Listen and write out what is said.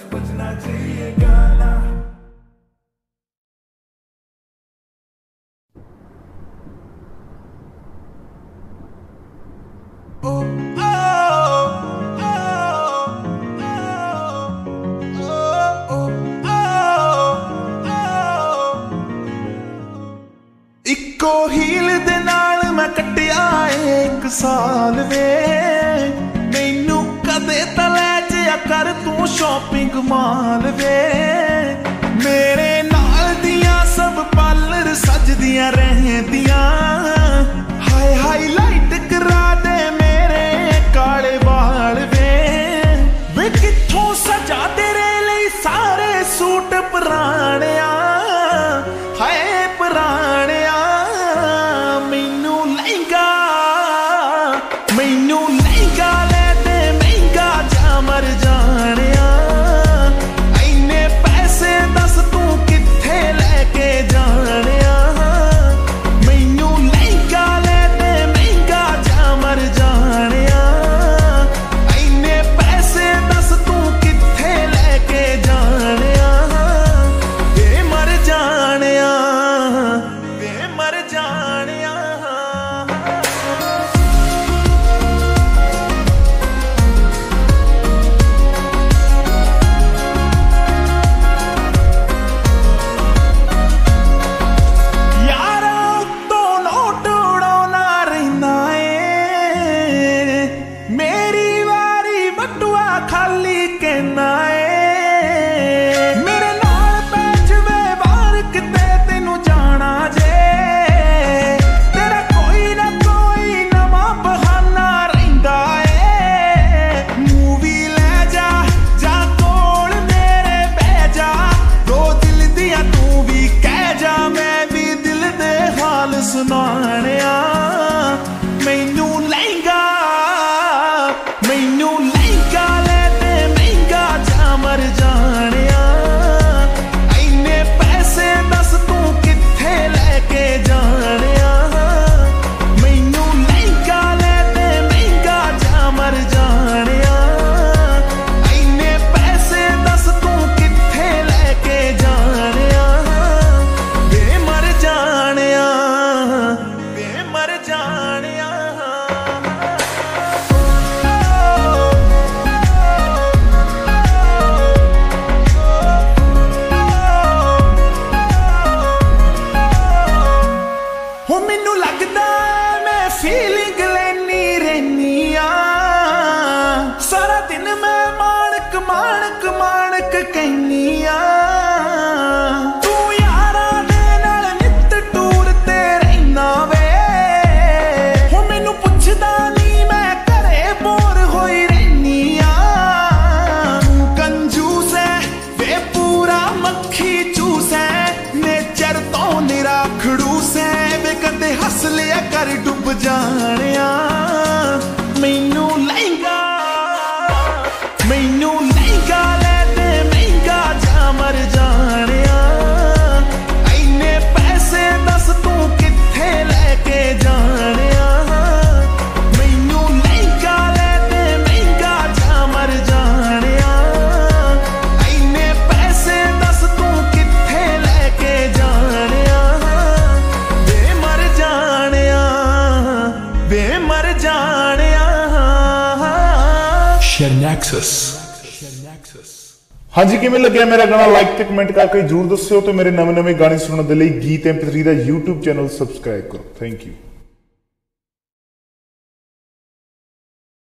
बजना चाहिए गाना। Eco heal दे नाल मैं कटिया एक साल वे, मैनू कदे तां लै जिया कर तू शॉपिंग माल वे। मेरे नाल दियां सब पार्लर सजदियां रहंदियां, हाय हाईलाइट करा दे मेरे काले वाल वे। वे कित्थों सजा तेरे लई सारे सूट पुराणिया, हाय पुराणिया। मैनू लहंगा ले दे महंगा जा मर जानिया, इन्ने पैसे दस तू कित्थे लैके जानिया। मैनू लहंगा ले दे महंगा जा मर जानिया, इन्ने पैसे दस तू कित्थे लैके जानिया। वे मर जानिया, वे मर जानिया। खाली कहना है मेरे नाल पैच वे बार किते तेनू जाना जे, तेरा कोई ना कोई नवा बहाना रहिंदा है। मूवी ले जा जा कोल मेरे बह जा, दो दिल दिया तू भी कह जा, मैं भी दिल दे हाल सुनानिया। मैनू लहंगा, मैनू लहंगा मर जानिया, इन्ने पैसे दस तू कित्थे लैके जानिया। मैनू लहंगा ले दे महंगा जा मर जानिया, इन्ने पैसे दस तू कित्थे लैके जानिया। वे मर जानिया, वे मर जानिया। हो मैनू लगदा मैं फीलिंग लैनी रहनी आ, सारा दिन मैं माणक माणक माणक कहनी आ। तू यारां दे नाल नित टूर ते रहिना वे, हो मैनू पुछदा नी मैं घरे बोर होई रहनी आ। तू कंजूस है वे पूरा मक्खी चूस है, नेचर तो निरा खड़ूस है। कदे हस लिया कर डुब जानिया। मैनू लहंगा, मैनू लहंगा ले दे महंगा जा मर जानिया, इन्ने पैसे दस तू कित्थे लैके जानिया। मैनू लहंगा ले दे महंगा जा मर जानिया, इन्ने पैसे दस तू कित्थे लैके जानिया। वे मर जानिया। शेरनैक्सस। हाँ जी, किवें लग्गिया मेरा गाना? लाइक ते कमेंट करके जरूर दस्सिओ, ते मेरे नवे नवे गाने सुनने दे लई गीत MP3 दा YouTube चैनल सबसक्राइब करो। Thank you.